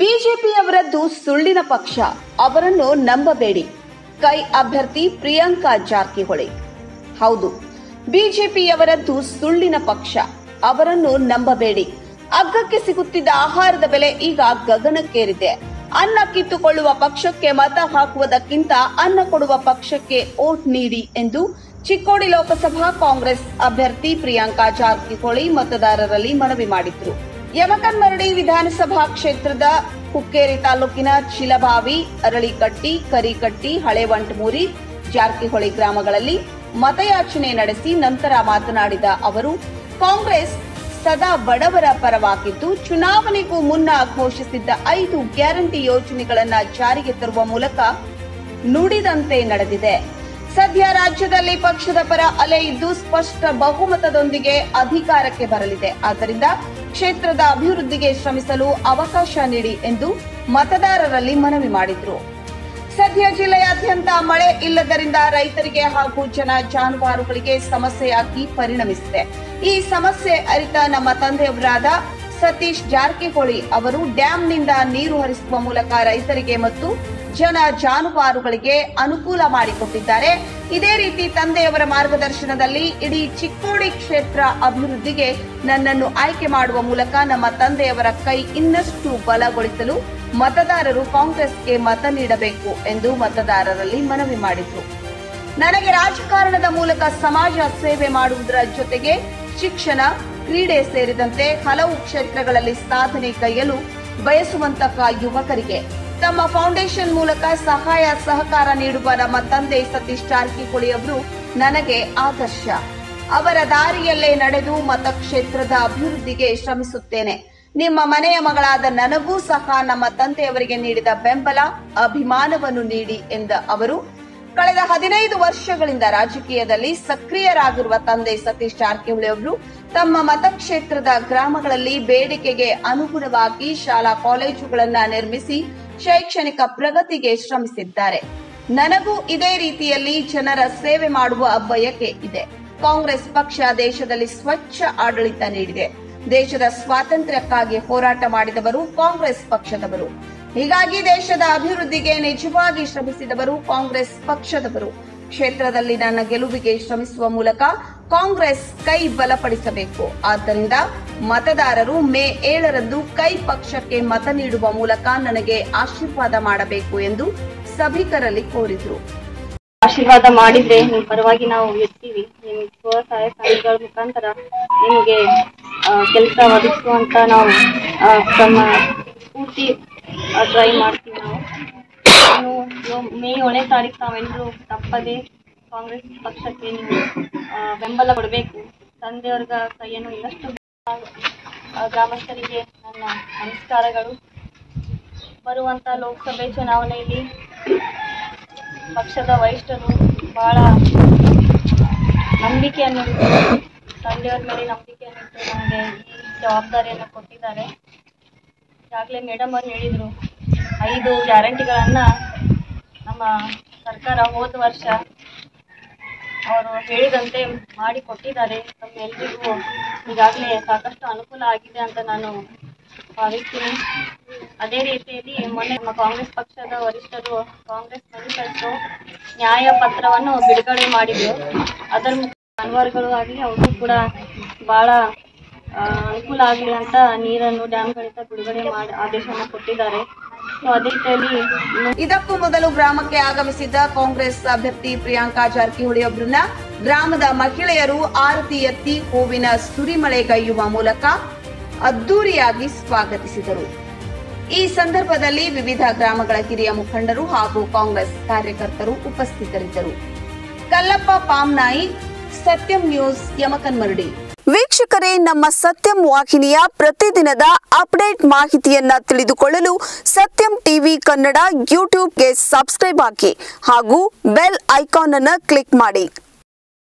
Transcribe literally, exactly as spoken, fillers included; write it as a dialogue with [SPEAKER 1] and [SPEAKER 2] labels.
[SPEAKER 1] ಬಿಜೆಪಿಯವರದ್ದು ಸುಳ್ಳಿನ ಪಕ್ಷ, ಅವರನ್ನು ನಂಬಬೇಡಿ. ಕೈ ಅಭ್ಯರ್ಥಿ ಪ್ರಿಯಾಂಕಾ ಜಾರಕಿಹೊಳಿ. ಹೌದು, ಬಿಜೆಪಿಯವರದ್ದು ಸುಳ್ಳಿನ ಪಕ್ಷ, ಅವರನ್ನು ನಂಬಬೇಡಿ. ಅಗ್ಗಕ್ಕೆ ಸಿಗುತ್ತಿದ್ದ ಆಹಾರದ ಬೆಲೆ ಈಗ ಗಗನಕ್ಕೇರಿದೆ. ಅನ್ನ ಕಿತ್ತುಕೊಳ್ಳುವ ಪಕ್ಷಕ್ಕೆ ಮತ ಹಾಕುವುದಕ್ಕಿಂತ ಅನ್ನ ಕೊಡುವ ಪಕ್ಷಕ್ಕೆ ವೋಟ್ ನೀಡಿ ಎಂದು ಚಿಕ್ಕೋಡಿ ಲೋಕಸಭಾ ಕಾಂಗ್ರೆಸ್ ಅಭ್ಯರ್ಥಿ ಪ್ರಿಯಾಂಕಾ ಜಾರಕಿಹೊಳಿ ಮತದಾರರಲ್ಲಿ ಮನವಿ ಮಾಡಿದ್ರು. ಯಮಕನ್ಮರಡಿ ವಿಧಾನಸಭಾ ಕ್ಷೇತ್ರದ ಹುಕ್ಕೇರಿ ತಾಲೂಕಿನ ಚಿಲಬಾವಿ, ಅರಳಿಕಟ್ಟಿ, ಕರಿಕಟ್ಟಿ, ಹಳೆವಂಟಮೂರಿ, ಜಾರಕಿಹೊಳಿ ಗ್ರಾಮಗಳಲ್ಲಿ ಮತಯಾಚನೆ ನಡೆಸಿ ನಂತರ ಮಾತನಾಡಿದ ಅವರು, ಕಾಂಗ್ರೆಸ್ ಸದಾ ಬಡವರ ಪರವಾಗಿದ್ದು ಚುನಾವಣೆಗೂ ಮುನ್ನ ಘೋಷಿಸಿದ್ದ ಐದು ಗ್ಯಾರಂಟಿ ಯೋಜನೆಗಳನ್ನು ಜಾರಿಗೆ ತರುವ ಮೂಲಕ ನುಡಿದಂತೆ ನಡೆದಿದೆ. ಸದ್ಯ ರಾಜ್ಯದಲ್ಲಿ ಪಕ್ಷದ ಪರ ಅಲೆ ಇದ್ದು ಸ್ಪಷ್ಟ ಬಹುಮತದೊಂದಿಗೆ ಅಧಿಕಾರಕ್ಕೆ ಬರಲಿದೆ. ಆದ್ದರಿಂದ ಕ್ಷೇತ್ರದ ಅಭಿವೃದ್ಧಿಗೆ ಶ್ರಮಿಸಲು ಅವಕಾಶ ನೀಡಿ ಎಂದು ಮತದಾರರಲ್ಲಿ ಮನವಿ ಮಾಡಿದರು. ಸದ್ಯ ಜಿಲ್ಲೆಯಾದ್ಯಂತ ಮಳೆ ಇಲ್ಲದರಿಂದ ರೈತರಿಗೆ ಹಾಗೂ ಜನ ಜಾನುವಾರುಗಳಿಗೆ ಸಮಸ್ಯೆಯಾಗಿ ಪರಿಣಮಿಸಿದೆ. ಈ ಸಮಸ್ಯೆ ಅರಿತ ನಮ್ಮ ತಂದೆಯವರಾದ ಸತೀಶ್ ಜಾರಕಿಹೊಳಿ ಅವರು ಡ್ಯಾಂನಿಂದ ನೀರು ಹರಿಸುವ ಮೂಲಕ ರೈತರಿಗೆ ಮತ್ತು ಜನ ಜಾನುವಾರುಗಳಿಗೆ ಅನುಕೂಲ ಮಾಡಿಕೊಟ್ಟಿದ್ದಾರೆ. ಇದೇ ರೀತಿ ತಂದೆಯವರ ಮಾರ್ಗದರ್ಶನದಲ್ಲಿ ಇಡೀ ಚಿಕ್ಕೋಡಿ ಕ್ಷೇತ್ರ ಅಭಿವೃದ್ಧಿಗೆ ನನ್ನನ್ನು ಆಯ್ಕೆ ಮಾಡುವ ಮೂಲಕ ನಮ್ಮ ತಂದೆಯವರ ಕೈ ಇನ್ನಷ್ಟು ಬಲಗೊಳಿಸಲು ಮತದಾರರು ಕಾಂಗ್ರೆಸ್ಗೆ ಮತ ನೀಡಬೇಕು ಎಂದು ಮತದಾರರಲ್ಲಿ ಮನವಿ ಮಾಡಿದರು. ನನಗೆ ರಾಜಕಾರಣದ ಮೂಲಕ ಸಮಾಜ ಸೇವೆ ಮಾಡುವುದರ ಜೊತೆಗೆ ಶಿಕ್ಷಣ, ಕ್ರೀಡೆ ಸೇರಿದಂತೆ ಹಲವು ಕ್ಷೇತ್ರಗಳಲ್ಲಿ ಸಾಧನೆ ಕೈಯಲು ಬಯಸುವಂತಹ ಯುವಕರಿಗೆ ತಮ್ಮ ಫೌಂಡೇಶನ್ ಮೂಲಕ ಸಹಾಯ ಸಹಕಾರ ನೀಡುವ ನಮ್ಮ ತಂದೆ ಸತೀಶ್ ಜಾರಕಿಹೊಳಿ ಅವರು ನನಗೆ ಆದರ್ಶ. ಅವರ ದಾರಿಯಲ್ಲೇ ನಡೆದು ಮತಕ್ಷೇತ್ರದ ಅಭಿವೃದ್ಧಿಗೆ ಶ್ರಮಿಸುತ್ತೇನೆ. ನಿಮ್ಮ ಮನೆಯ ಮಗಳಾದ ನನಗೂ ಸಹ ನಮ್ಮ ತಂದೆಯವರಿಗೆ ನೀಡಿದ ಬೆಂಬಲ, ಅಭಿಮಾನವನ್ನು ನೀಡಿ ಎಂದ ಅವರು, ಕಳೆದ ಹದಿನೈದು ವರ್ಷಗಳಿಂದ ರಾಜಕೀಯದಲ್ಲಿ ಸಕ್ರಿಯರಾಗಿರುವ ತಂದೆ ಸತೀಶ್ ಜಾರಕಿಹೊಳಿ ಅವರು ತಮ್ಮ ಮತಕ್ಷೇತ್ರದ ಗ್ರಾಮಗಳಲ್ಲಿ ಬೇಡಿಕೆಗೆ ಅನುಗುಣವಾಗಿ ಶಾಲಾ ಕಾಲೇಜುಗಳನ್ನು ನಿರ್ಮಿಸಿ ಶೈಕ್ಷಣಿಕ ಪ್ರಗತಿಗೆ ಶ್ರಮಿಸಿದ್ದಾರೆ. ನನಗೂ ಇದೇ ರೀತಿಯಲ್ಲಿ ಜನರ ಸೇವೆ ಮಾಡುವ ಬಯಕೆ ಇದೆ. ಕಾಂಗ್ರೆಸ್ ಪಕ್ಷ ದೇಶದಲ್ಲಿ ಸ್ವಚ್ಛ ಆಡಳಿತ ನೀಡಿದೆ. ದೇಶದ ಸ್ವಾತಂತ್ರ್ಯಕ್ಕಾಗಿ ಹೋರಾಟ ಮಾಡಿದವರು ಕಾಂಗ್ರೆಸ್ ಪಕ್ಷದವರು. ಹೀಗಾಗಿ ದೇಶದ ಅಭಿವೃದ್ಧಿಗೆ ನಿಜವಾಗಿ ಶ್ರಮಿಸಿದವರು ಕಾಂಗ್ರೆಸ್ ಪಕ್ಷದವರು. ಕ್ಷೇತ್ರದಲ್ಲಿ ನನ್ನ ಗೆಲುವಿಗೆ ಶ್ರಮಿಸುವ ಮೂಲಕ ಕಾಂಗ್ರೆಸ್ ಕೈ ಬಲಪಡಿಸಬೇಕು. ಆದ್ದರಿಂದ ಮತದಾರರು ಮೇ ಏಳರಂದು ಕೈ ಪಕ್ಷಕ್ಕೆ ಮತ ನೀಡುವ ಮೂಲಕ ನನಗೆ ಆಶೀರ್ವಾದ ಮಾಡಬೇಕು ಎಂದು ಸಭಿಕರಲ್ಲಿ ಕೋರಿದರು.
[SPEAKER 2] ಆಶೀರ್ವಾದ ಮಾಡಿದ್ರೆ ನಿಮ್ಮ ಪರವಾಗಿ ನಾವು ಇರ್ತೀವಿ. ನಿಮ್ಮ ಸ್ವಸಹಾಯ ಸಂಘಗಳ ಮುಖಾಂತರ ನಿಮಗೆ ಕೆಲಸ ಒದಗಿಸುವಂತ ನಾವು ತಮ್ಮ ಪೂರ್ತಿ ಟ್ರೈ ಮಾಡ್ತೀವಿ. ನಾವು ಮೇ ಏಳನೇ ತಾರೀಕು ನಾವೆಲ್ಲರೂ ತಪ್ಪದೆ ಕಾಂಗ್ರೆಸ್ ಪಕ್ಷಕ್ಕೆ ನೀವು ಬೆಂಬಲ ಕೊಡಬೇಕು. ತಂದೆಯವ್ರಿಗ ಕೈಯನ್ನು ಇನ್ನಷ್ಟು ಗ್ರಾಮಸ್ಥರಿಗೆ ನನ್ನ ನಮಸ್ಕಾರಗಳು. ಬರುವಂತ ಲೋಕಸಭೆ ಚುನಾವಣೆಯಲ್ಲಿ ಪಕ್ಷದ ವರಿಷ್ಠರು ಬಹಳ ನಂಬಿಕೆಯನ್ನು ತಂದೆಯವ್ರ ಮೇಲೆ ನಂಬಿಕೆಯನ್ನು ಇಟ್ಟು ನಮಗೆ ಈ ಜವಾಬ್ದಾರಿಯನ್ನು ಕೊಟ್ಟಿದ್ದಾರೆ. ಈಗಾಗಲೇ ಮೇಡಮ್ ಅವರು ಹೇಳಿದರು, ಐದು ಗ್ಯಾರಂಟಿಗಳನ್ನು ನಮ್ಮ ಸರ್ಕಾರ ಹೋದ ವರ್ಷ ಅವರು ಹೇಳಿದಂತೆ ಮಾಡಿ ಕೊಟ್ಟಿದ್ದಾರೆ. ನಮ್ಮೆಲ್ಲರಿಗೂ ಈಗಾಗಲೇ ಸಾಕಷ್ಟು ಅನುಕೂಲ ಆಗಿದೆ ಅಂತ ನಾನು ಭಾವಿಸ್ತೀನಿ. ಅದೇ ರೀತಿಯಲ್ಲಿ ಮೊನ್ನೆ ನಮ್ಮ ಕಾಂಗ್ರೆಸ್ ಪಕ್ಷದ ವರಿಷ್ಠರು ಕಾಂಗ್ರೆಸ್ ಮ್ಯಾನಿಫೆಸ್ಟೋ ನ್ಯಾಯ ಪತ್ರವನ್ನು ಬಿಡುಗಡೆ ಮಾಡಿದ್ರು. ಅದರ ಜಾನುವಾರುಗಳು ಆಗಲಿ ಅವ್ರಿಗೂ ಕೂಡ ಬಹಳ ಅನುಕೂಲ ಆಗಲಿ ಅಂತ ನೀರನ್ನು ಡ್ಯಾಂಗಳಿಂದ ಬಿಡುಗಡೆ ಮಾಡಿ ಆದೇಶವನ್ನು ಕೊಟ್ಟಿದ್ದಾರೆ.
[SPEAKER 1] ಇದಕ್ಕೂ ಮೊದಲು ಗ್ರಾಮಕ್ಕೆ ಆಗಮಿಸಿದ್ದ ಕಾಂಗ್ರೆಸ್ ಅಭ್ಯರ್ಥಿ ಪ್ರಿಯಾಂಕಾ ಜಾರಕಿಹೊಳಿ ಅವರನ್ನ ಗ್ರಾಮದ ಮಹಿಳೆಯರು ಆರತಿ ಎತ್ತಿ ಹೂವಿನ ಸುರಿಮಳೆಗೈಯುವ ಮೂಲಕ ಅದ್ದೂರಿಯಾಗಿ ಸ್ವಾಗತಿಸಿದರು. ಈ ಸಂದರ್ಭದಲ್ಲಿ ವಿವಿಧ ಗ್ರಾಮಗಳ ಹಿರಿಯ ಮುಖಂಡರು ಹಾಗೂ ಕಾಂಗ್ರೆಸ್ ಕಾರ್ಯಕರ್ತರು ಉಪಸ್ಥಿತರಿದ್ದರು. ಕಲ್ಲಪ್ಪ ಪಾಮ್ನಾಯಿ, ಸತ್ಯಂ ನ್ಯೂಸ್, ಯಮಕನ್ಮರಡಿ.
[SPEAKER 3] ವೀಕ್ಷಕರೇ, ನಮ್ಮ ಸತ್ಯಂ ವಾಹಿನಿಯ ಪ್ರತಿದಿನದ ಅಪ್ಡೇಟ್ ಮಾಹಿತಿಯನ್ನ ತಿಳಿದುಕೊಳ್ಳಲು ಸತ್ಯಂ ಟಿವಿ ಕನ್ನಡ ಯೂಟ್ಯೂಬ್ಗೆ ಸಬ್ಸ್ಕ್ರೈಬ್ ಆಗಿ ಹಾಗೂ ಬೆಲ್ ಐಕಾನ್ ಅನ್ನು ಕ್ಲಿಕ್ ಮಾಡಿ.